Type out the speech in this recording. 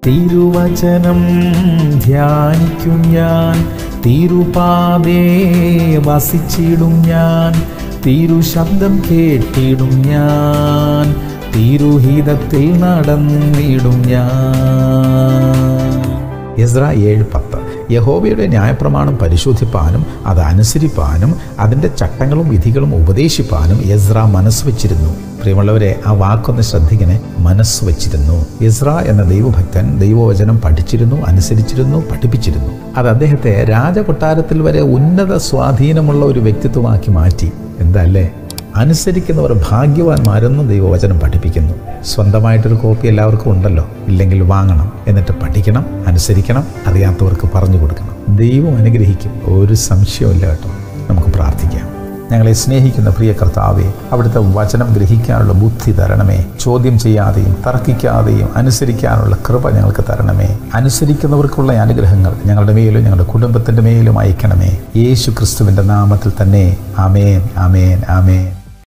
തിരുവചനം ധ്യാനിക്കും ഞാൻ, തിരുപാതേ വസിച്ചിടും ഞാൻ, തിരുശബ്ദം കേട്ടിടും ഞാൻ, തിരുഹിതത്തിൽ നടന്നിടും ഞാൻ. എസ്ര 7:10. യഹോവയുടെ ന്യായപ്രമാണം പരിശോധിപ്പാനും അത് അനുസരിപ്പാനും അതിൻ്റെ ചട്ടങ്ങളും വിധികളും ഉപദേശിപ്പാനും എസ്ര മനസ്സ് വച്ചിരുന്നു. പ്രിയമുള്ളവരെ, ആ വാക്കൊന്ന് ശ്രദ്ധിക്കണേ, മനസ്സ് വച്ചിരുന്നു. എസ്ര എന്ന ദൈവഭക്തൻ ദൈവവചനം പഠിച്ചിരുന്നു, അനുസരിച്ചിരുന്നു, പഠിപ്പിച്ചിരുന്നു. അത് അദ്ദേഹത്തെ രാജകൊട്ടാരത്തിൽ വരെ ഉന്നത സ്വാധീനമുള്ള ഒരു വ്യക്തിത്വമാക്കി മാറ്റി. എന്താ അല്ലേ? അനുസരിക്കുന്നവർ ഭാഗ്യവാന്മാരെന്ന് ദൈവവചനം പഠിപ്പിക്കുന്നു. സ്വന്തമായിട്ടൊരു കോപ്പി എല്ലാവർക്കും ഉണ്ടല്ലോ. ഇല്ലെങ്കിൽ വാങ്ങണം, എന്നിട്ട് പഠിക്കണം, അനുസരിക്കണം, അറിയാത്തവർക്ക് പറഞ്ഞു കൊടുക്കണം. ദൈവം അനുഗ്രഹിക്കും, ഒരു സംശയമില്ല കേട്ടോ. നമുക്ക് പ്രാർത്ഥിക്കാം. ഞങ്ങളെ സ്നേഹിക്കുന്ന പ്രിയ കർത്താവേ, അവിടുത്തെ വചനം ഗ്രഹിക്കാനുള്ള ബുദ്ധി തരണമേ. ചോദ്യം ചെയ്യാതെയും തർക്കിക്കാതെയും അനുസരിക്കാനുള്ള കൃപ ഞങ്ങൾക്ക് തരണമേ. അനുസരിക്കുന്നവർക്കുള്ള അനുഗ്രഹങ്ങൾ ഞങ്ങളുടെ മേലും ഞങ്ങളുടെ കുടുംബത്തിൻ്റെ മേലും അയക്കണമേ. യേശു ക്രിസ്തുവിൻ്റെ നാമത്തിൽ തന്നെ. ആമേൻ, ആമേൻ, ആമേൻ.